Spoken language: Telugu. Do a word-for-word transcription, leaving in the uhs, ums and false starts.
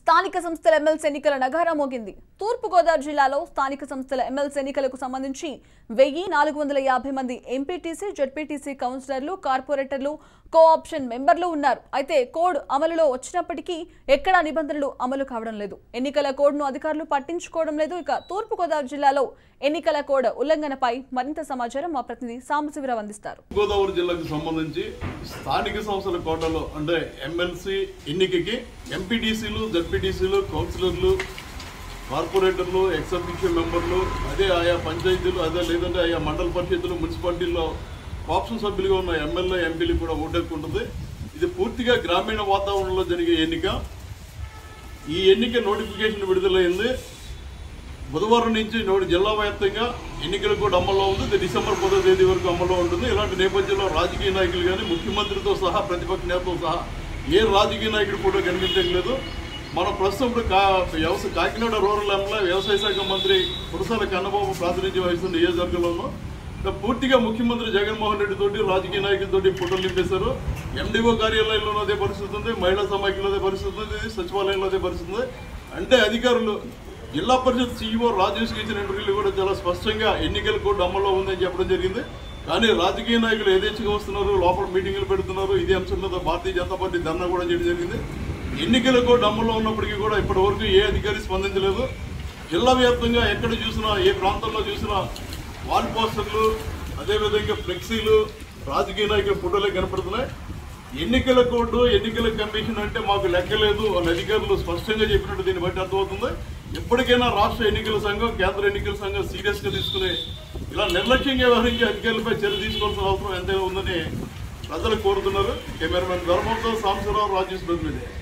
స్థానిక సంస్థల ఎమ్మెల్సీ ఎన్నికల నగారా మోగింది. తూర్పు గోదావరి జిల్లాలో స్థానిక సంస్థల ఎమ్మెల్సీ ఎన్నికలకు సంబంధించి వెయ్యి నాలుగు వందల యాభై మంది ఎంపీటీసీ, జెడ్పీటీసీ కౌన్సిలర్లు, కార్పొరేటర్లు, కోఆప్షన్ మెంబర్లు ఉన్నారు. అయితే కోడ్ అమలులో వచ్చినప్పటికీ ఎక్కడా నిబంధనలు అమలు కావడం లేదు. ఎన్నికల కోడ్ను అధికారులు పట్టించుకోవడం లేదు. ఇక తూర్పు గోదావరి జిల్లాలో ఎన్నికల కోడ్ ఉల్లంఘనపై మరింత సమాచారం మా ప్రతినిధి సాంబశివరావు అందిస్తారు. గోదావరి జిల్లాకు సంబంధించి స్థానిక సంస్థల కోటలో అంటే ఎమ్మెల్సీ ఎన్నికకి ఎంపీటీసీలు, జెడ్పీటీసీలు, కౌన్సిలర్లు, కార్పొరేటర్లు, ఎగ్జిక్యూటివ్ మెంబర్లు, అదే ఆయా పంచాయతీలు, అదే లేదంటే ఆయా మండల పరిషత్తులు, మున్సిపాలిటీల్లో ఆప్షన్ సభ్యులుగా ఉన్న ఎమ్మెల్యే, ఎంపీలు కూడా ఓటెక్కుంటుంది. ఇది పూర్తిగా గ్రామీణ వాతావరణంలో జరిగే ఎన్నిక. ఈ ఎన్నిక నోటిఫికేషన్ విడుదలైంది. బుధవారం నుంచి నోటి జిల్లా వ్యాప్తంగా ఎన్నికలు కూడా అమల్లో ఉంది. ఇది డిసెంబర్ పదో తేదీ వరకు అమల్లో ఉంటుంది. ఇలాంటి నేపథ్యంలో రాజకీయ నాయకులు కానీ ముఖ్యమంత్రితో సహా ప్రతిపక్ష నేతలతో సహా ఏ రాజకీయ నాయకుడు కూడా కనిపించట్లేదు. మనం ప్రస్తుతం ఇప్పుడు కా వ్యవసాయ కాకినాడ రూరల్ ఎమ్మెల్యే వ్యవసాయ శాఖ మంత్రి కురసాల కన్నబాబు ప్రాతినిధ్యం వహిస్తున్న నియోజకవర్గంలోనూ పూర్తిగా ముఖ్యమంత్రి జగన్మోహన్ రెడ్డి తోటి రాజకీయ నాయకులతోటి ఫోటోలు నింపేశారు. ఎండిఓ కార్యాలయంలోనూ అదే పరిస్థితి ఉంది, మహిళా సమాఖ్యలో అదే పరిస్థితి ఉంది, సచివాలయంలో అదే పరిస్థితి ఉంది. అంటే అధికారులు జిల్లా పరిషత్ సీఈఓ రాజేష్కి ఇచ్చిన ఇంటర్వ్యూలు కూడా చాలా స్పష్టంగా ఎన్నికల కోడ్ అమల్లో ఉందని చెప్పడం జరిగింది. కానీ రాజకీయ నాయకులు ఏదేచ్ఛగా వస్తున్నారు, లోపల మీటింగులు పెడుతున్నారు. ఇదే అంశం మీద భారతీయ జనతా పార్టీ ధర్నా కూడా చేయడం జరిగింది. ఎన్నికల కోడ్ అమల్లో ఉన్నప్పటికీ కూడా ఇప్పటి వరకు ఏ అధికారి స్పందించలేదు. జిల్లా వ్యాప్తంగా ఎక్కడ చూసినా, ఏ ప్రాంతంలో చూసినా వాల్ పోస్టర్లు, అదేవిధంగా ఫ్లెక్సీలు, రాజకీయ నాయకుల ఫోటోలే కనపడుతున్నాయి. ఎన్నికల కోడ్, ఎన్నికల కమిషన్ అంటే మాకు లెక్కలేదు వాళ్ళ అధికారులు స్పష్టంగా చెప్పినట్టు దీన్ని బట్టి అర్థమవుతుంది. ఎప్పటికైనా రాష్ట్ర ఎన్నికల సంఘం, కేంద్ర ఎన్నికల సంఘం సీరియస్గా తీసుకుని ఇలా నిర్లక్ష్యంగా వ్యవహరించే అధికారులపై చర్య తీసుకోవాల్సిన అవసరం ఎంతైనా ఉందని ప్రజలు కోరుతున్నారు. కెమెరామెన్ ధర్మంతో సాంబశివరావు, రాజ్ న్యూస్ టెలుగు.